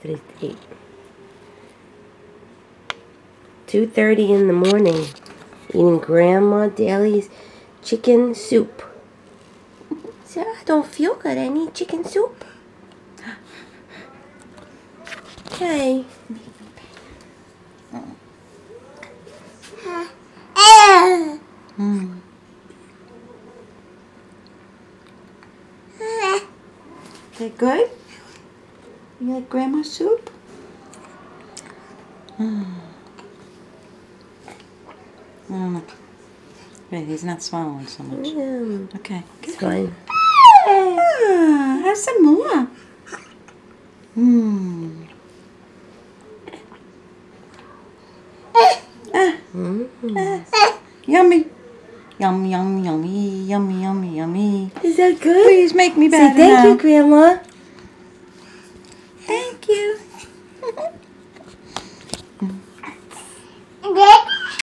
Today's 8. 2:30 in the morning. Eating Grandma Dailey's chicken soup. So I don't feel good. I need chicken soup. Okay. Is that good? You like Grandma's soup? Wait, he's not swallowing so much. Okay. It's fine. Have some more. Yummy. Yum, yum, yummy, yummy, yummy, yummy. Is that good? Please make me better Say thank now. you, Grandma.